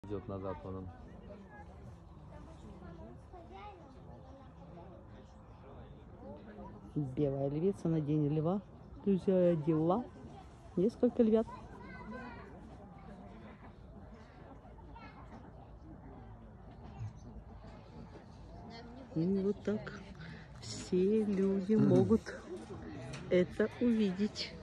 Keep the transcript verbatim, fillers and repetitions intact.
Идет назад вон он. Белая львица на день льва. Друзья, дела. Несколько львят. И вот так все люди могут это увидеть.